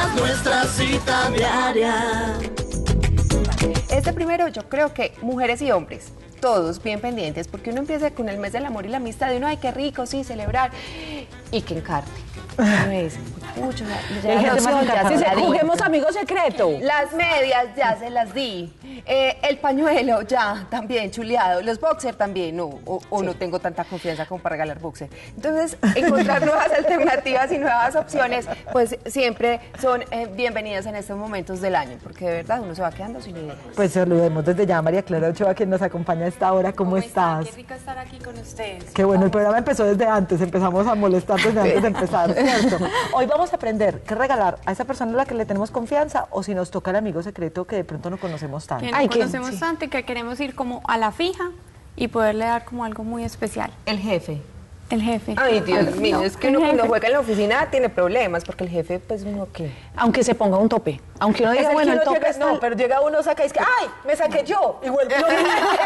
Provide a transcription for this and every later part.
Somos nuestra cita diaria. Este primero, yo creo que mujeres y hombres, todos bien pendientes, porque uno empieza con el mes del amor y la amistad, y uno, ay, qué rico, sí, celebrar, y que encarte. No es, mucho, Juguemos amigo secreto. Las medias ya se las di. El pañuelo ya también chuleado. Los boxers también. No, no tengo tanta confianza como para regalar boxers. Entonces, encontrar nuevas alternativas y nuevas opciones, pues siempre son bienvenidas en estos momentos del año, porque de verdad uno se va quedando sin ideas. Pues saludemos desde ya a María Clara Ochoa, quien nos acompaña a esta hora. ¿Cómo estás? Qué rico estar aquí con ustedes. Qué bueno, el programa empezó desde antes, empezamos a molestar desde antes de empezar, ¿cierto? Hoy vamos a aprender qué regalar a esa persona a la que le tenemos confianza, o si nos toca el amigo secreto que de pronto no conocemos tanto. Que no conocemos tanto y que queremos ir como a la fija y poderle dar como algo muy especial. El jefe. El jefe. Ay, Dios mío, es que uno cuando juega en la oficina tiene problemas, porque el jefe, pues, uno qué. Aunque se ponga un tope. Aunque uno diga, bueno, el tope llega, no, pero llega uno, saca y es que, ¡ay! Me saqué yo. Y vuelve lo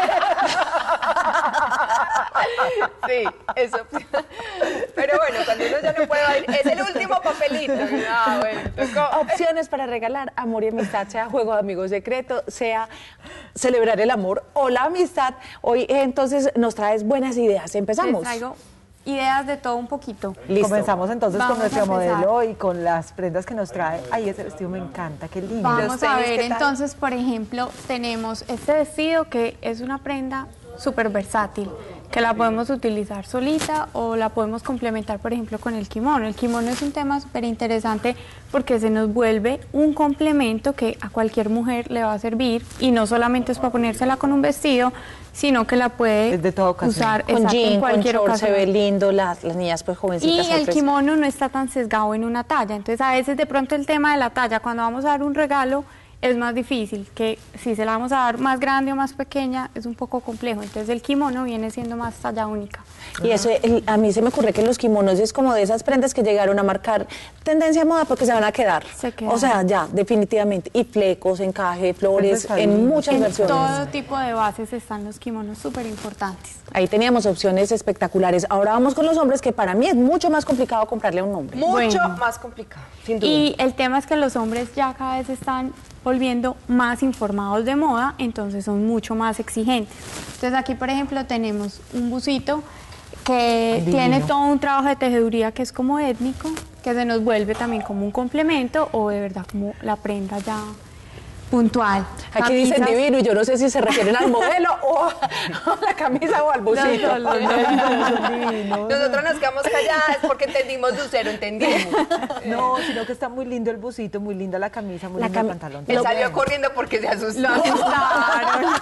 Sí, eso. Pero bueno, cuando uno ya no puede bailar, es el último papelito. Ah, bueno, tocó. Opciones para regalar amor y amistad, sea juego de amigos secreto, sea celebrar el amor o la amistad. Hoy entonces nos traes buenas ideas. Empezamos. Les traigo ideas de todo un poquito. Listo. Comenzamos entonces Vamos con nuestro a empezar. modelo y con las prendas que nos trae. Ay, ese vestido me encanta, qué lindo. Vamos a ver, entonces, por ejemplo, tenemos este vestido que es una prenda súper versátil, que la podemos utilizar solita o la podemos complementar, por ejemplo, con el kimono. El kimono es un tema súper interesante porque se nos vuelve un complemento que a cualquier mujer le va a servir, y no solamente es para ponérsela con un vestido, sino que la puede Es de toda ocasión. usar Con exacto, jean, en cualquier con short, ocasión. se ve lindo, las niñas pues Y jovencitas. el kimono no está tan sesgado en una talla, entonces a veces de pronto el tema de la talla, cuando vamos a dar un regalo, es más difícil, que si se la vamos a dar más grande o más pequeña, es un poco complejo. Entonces el kimono viene siendo más talla única. Y eso, a mí se me ocurre que los kimonos es como de esas prendas que llegaron a marcar tendencia a moda porque se van a quedar. Se quedan. O sea, ya, definitivamente. Y flecos, encaje, flores, en muchas En versiones. todo tipo de bases están los kimonos súper importantes. Ahí teníamos opciones espectaculares. Ahora vamos con los hombres, que para mí es mucho más complicado comprarle a un hombre. Mucho Bueno. más complicado, sin duda. Y el tema es que los hombres ya cada vez están volviendo más informados de moda, entonces son mucho más exigentes. Entonces aquí, por ejemplo, tenemos un busito que Divino. tiene todo un trabajo de tejeduría que es como étnico, que se nos vuelve también como un complemento o de verdad como la prenda ya puntual. Aquí dicen Camisas- divino y yo no sé si se refieren al modelo o a la camisa o al busito. No, Nosotros nos quedamos calladas porque entendimos, Lucero, entendimos. No, sino que está muy lindo el busito, muy linda la camisa, muy lindo el pantalón. Él salió corriendo porque se asustó. Lo asustaron.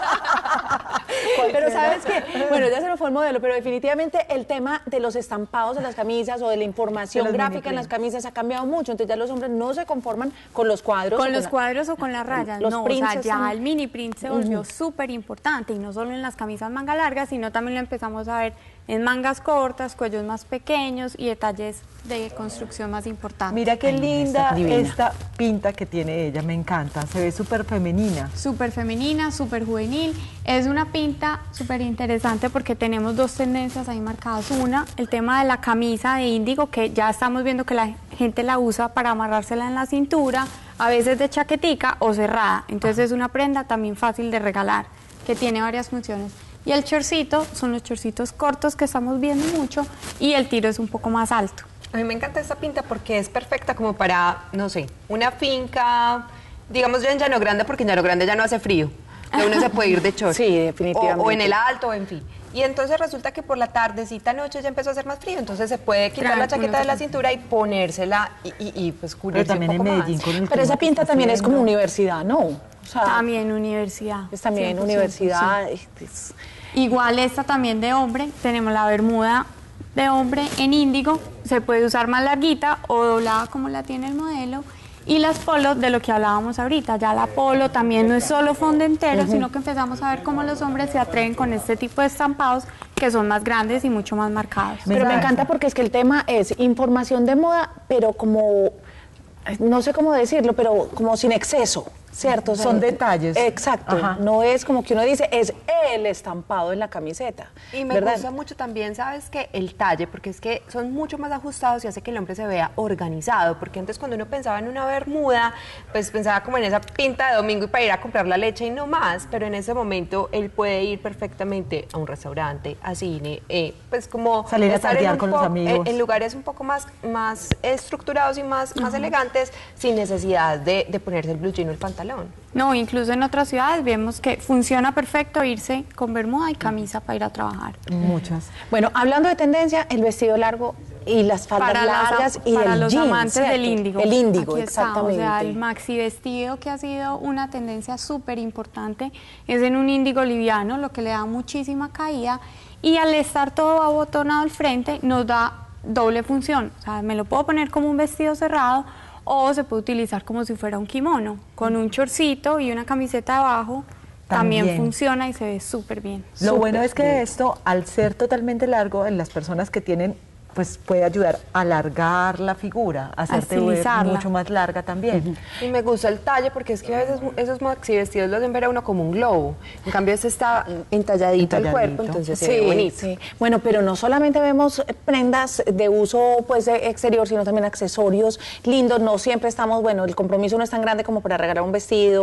Pero ¿sabes qué? Bueno, ya se nos fue el modelo, pero definitivamente el tema de los estampados en las camisas o de la información De los gráfica en las camisas ha cambiado mucho. Entonces ya los hombres no se conforman con los cuadros. Con o los la- cuadros o con las rayas, Los no, o prints sea, ya están- el mini print se volvió súper importante, y no solo en las camisas manga largas, sino también lo empezamos a ver en mangas cortas, cuellos más pequeños y detalles de construcción más importantes. Mira qué linda divina. esta pinta que tiene ella, me encanta, se ve súper femenina. Súper femenina, súper juvenil. Es una pinta súper interesante porque tenemos dos tendencias ahí marcadas. Una, el tema de la camisa de índigo, que ya estamos viendo que la gente la usa para amarrársela en la cintura, a veces de chaquetica o cerrada. Entonces es una prenda también fácil de regalar, que tiene varias funciones. Y el chorcito, son los chorcitos cortos que estamos viendo mucho, y el tiro es un poco más alto. A mí me encanta esta pinta porque es perfecta como para, no sé, una finca, digamos yo en Llano Grande, porque en Llano Grande ya no hace frío. Que uno se puede ir de short. Sí, definitivamente. O en el alto, en fin. Y entonces resulta que por la tardecita, noche ya empezó a hacer más frío, entonces se puede quitar la Tranquilo, chaqueta de la cintura y ponérsela y pues Pero cubrirse también un en poco Medellín más. con el Pero clima esa que pinta está también es como haciendo. universidad, ¿no? O sea, También universidad. es también 100%, universidad. sí. Igual esta también de hombre, tenemos la bermuda de hombre en índigo, se puede usar más larguita o doblada como la tiene el modelo, y las polos de lo que hablábamos ahorita, ya la polo también no es solo fondo entero, sino que empezamos a ver cómo los hombres se atreven con este tipo de estampados que son más grandes y mucho más marcados. Pero me encanta porque es que el tema es información de moda, pero como, no sé cómo decirlo, pero como sin exceso. ¿cierto? O sea, Son detalles. Exacto, Ajá. no es como que uno dice, es el estampado en la camiseta. Y me ¿verdad? gusta mucho también, ¿sabes qué? El talle, porque es que son mucho más ajustados y hace que el hombre se vea organizado, porque antes cuando uno pensaba en una bermuda, pues pensaba como en esa pinta de domingo y para ir a comprar la leche y no más, pero en ese momento él puede ir perfectamente a un restaurante, a cine, pues como salir a estar tardear con los amigos. En lugares un poco más estructurados y más elegantes, sin necesidad de ponerse el blue jean o el pantalón. No, incluso en otras ciudades vemos que funciona perfecto irse con bermuda y camisa para ir a trabajar. Muchas. Bueno, hablando de tendencia, el vestido largo y las faldas largas y para el los jean, amantes ¿cierto? del índigo. El índigo, Aquí está, exactamente. O sea, el maxi vestido que ha sido una tendencia súper importante es en un índigo liviano, lo que le da muchísima caída y al estar todo abotonado al frente nos da doble función. O sea, me lo puedo poner como un vestido cerrado o se puede utilizar como si fuera un kimono, con un chorcito y una camiseta abajo. También funciona y se ve súper bien. Lo bueno es que esto, al ser totalmente largo, en las personas que tienen, pues puede ayudar a alargar la figura, a hacerte ver estilizarla. mucho más larga también. Y me gusta el talle porque es que a veces esos maxi vestidos los hacen ver a uno como un globo. En cambio, este está entalladito el cuerpo, entonces se ve bonito. Sí. Bueno, pero no solamente vemos prendas de uso pues exterior, sino también accesorios lindos. No siempre estamos, bueno, el compromiso no es tan grande como para regalar un vestido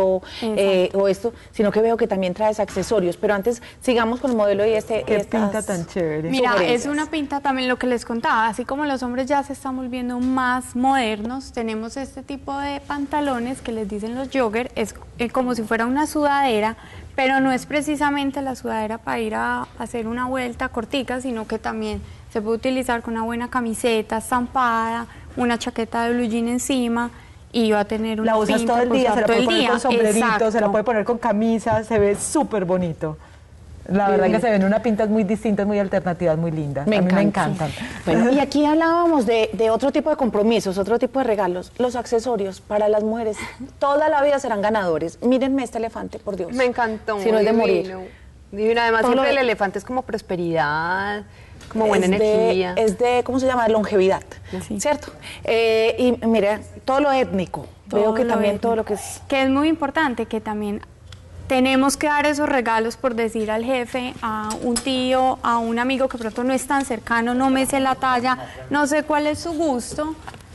o esto, sino que veo que también traes accesorios. Pero antes sigamos con el modelo y Qué pinta tan chévere. Mira, sugerencias. es una pinta también lo que les contaba, así como los hombres ya se están volviendo más modernos, tenemos este tipo de pantalones que les dicen los jogger, es como si fuera una sudadera, pero no es precisamente la sudadera para ir a hacer una vuelta cortica, sino que también se puede utilizar con una buena camiseta estampada, una chaqueta de blue jean encima y va a tener una La usas pinta, todo el pues, día, se la todo puede el poner día. con sombrerito, se la Exacto. puede poner con camisa, se ve súper bonito. La verdad que se ven una pintas muy distintas, muy alternativas, muy lindas. A mí me encantan. Bueno, y aquí hablábamos de otro tipo de compromisos, otro tipo de regalos. Los accesorios para las mujeres toda la vida serán ganadores. Mírenme este elefante, por Dios. Me encantó. Si no es de divino. morir. Divino. Además, Todo siempre lo- el elefante es como prosperidad, como buena Es energía. es de, ¿cómo se llama? De longevidad, Sí. ¿cierto? Y mira, todo lo étnico. Veo Todo que lo también étnico. todo lo que es... Que es muy importante, que también tenemos que dar esos regalos, por decir al jefe, a un tío, a un amigo que pronto no es tan cercano, no me sé la talla, no sé cuál es su gusto.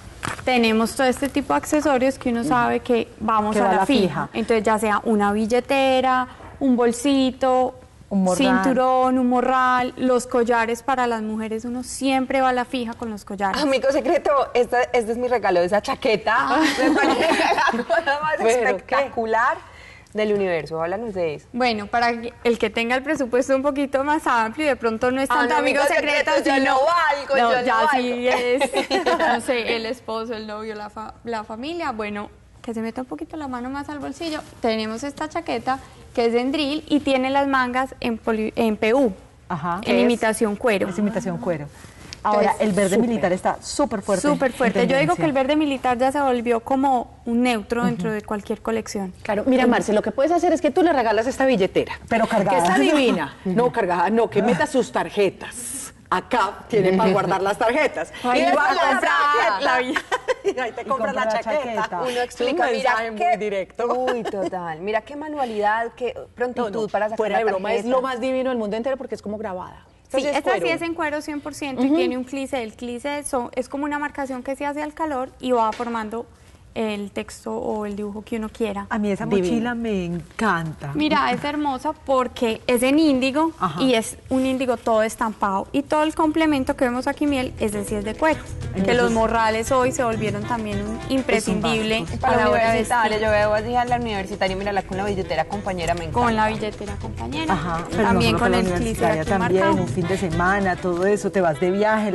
Tenemos todo este tipo de accesorios que uno sabe que vamos Que a va a la la fija. fija. Entonces, ya sea una billetera, un bolsito, Un morral. cinturón, un morral, los collares para las mujeres, uno siempre va a la fija con los collares. Amigo secreto, este es mi regalo, esa chaqueta. Me parece la cosa más ¿Pero qué? espectacular del universo. Háblanos de eso. Bueno, para el que tenga el presupuesto un poquito más amplio y de pronto no es Ah, tanto no, amigo amigo secreto, secreto, yo sino no valgo, yo no ya valgo. sí es, no sé, el esposo, el novio, la familia, bueno, que se meta un poquito la mano más al bolsillo. Tenemos esta chaqueta que es en drill y tiene las mangas en PU, Ajá. en imitación cuero. Es imitación cuero. Ahora, Entonces, el verde súper. militar está súper fuerte. Súper fuerte. en Yo digo tendencia. que el verde militar ya se volvió como un neutro dentro de cualquier colección. Claro, mira, Marce, lo que puedes hacer es que tú le regalas esta billetera. Pero cargada. Que está divina. No, cargada, no, que meta sus tarjetas. Acá tiene para guardar las tarjetas. Ay, y va a comprar la y ahí te compras la chaqueta. Uno Es un explica, mira, mensaje muy directo. Uy, total. Mira qué manualidad, qué prontitud No, no, para sacar fuera la de broma, es tarjeta. lo más divino del mundo entero porque es como grabada. Sí, Entonces, esta sí cuero. es en cuero 100% y tiene un cliché. El cliché es como una marcación que se hace al calor y va formando el texto o el dibujo que uno quiera. A mí esa mochila me encanta. Mira, es hermosa porque es en índigo Ajá. y es un índigo todo estampado. Y todo el complemento que vemos aquí, miel, es decir, es de cuero. Que los morrales hoy se volvieron también un imprescindible básicos. a Para la la hora de universitaria, vestir. yo veo así a la universitaria, mírala con la billetera compañera, me encanta. Con la billetera compañera. Ajá, pero también no solo con para el la cliché universitaria, aquí también, marcado. un fin de semana, todo eso, te vas de viaje,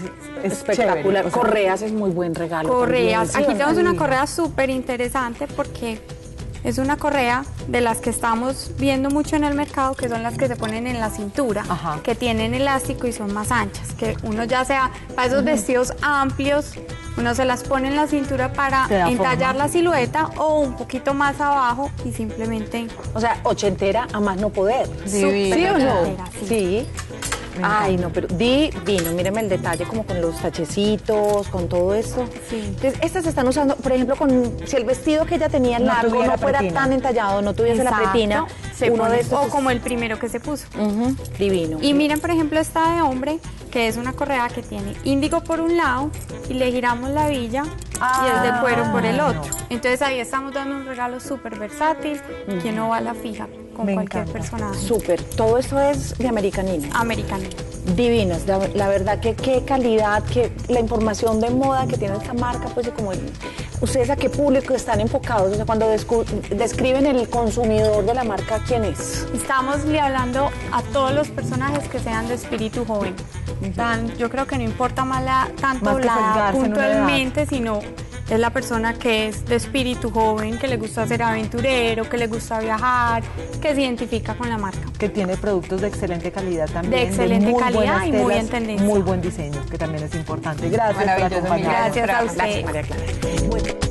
es Espectacular. chévere, o sea, Correas es muy buen regalo. Correas. también. Aquí tenemos una divina. correa súper interesante porque es una correa de las que estamos viendo mucho en el mercado, que son las que se ponen en la cintura, Ajá. que tienen elástico y son más anchas, que uno ya sea para esos vestidos amplios, uno se las pone en la cintura para Te da entallar forma. la silueta o un poquito más abajo y simplemente O sea, ochentera a más no poder. Divina. ¿Sí o no? Ochentera, sí. Sí. Ay, no, pero divino, míreme el detalle como con los tachecitos, con todo esto. Sí. Entonces, estas se están usando, por ejemplo, si el vestido que ella tenía No largo tuviera no fuera pretina. tan entallado, no tuviese la Exacto. pretina, Se uno pone- de estos o como el primero que se puso. divino. Y miren, por ejemplo, esta de hombre, que es una correa que tiene índigo por un lado y le giramos la villa y es de cuero por el otro. Entonces ahí estamos dando un regalo súper versátil que no va a la fija con Me cualquier encanta. personaje. Súper, todo esto es de Americanina. Americano. Divinas, la verdad que qué calidad, que la información de moda que tiene esta marca, pues como ustedes a qué público están enfocados, o sea, cuando describen el consumidor de la marca, ¿quién es? Estamos hablando a todos los personajes que sean de espíritu joven. Yo creo que no importa más tanto Más que la edad sesgarse en una edad. puntualmente, sino es la persona que es de espíritu joven, que le gusta ser aventurero, que le gusta viajar, que se identifica con la marca. Que tiene productos de excelente calidad también. De excelente muy calidad buenas y muy telas, en tendencia. Muy buen diseño, que también es importante. Gracias por Maravilloso, acompañarnos. Gracias a Gracias, ustedes. María Clara. Bueno.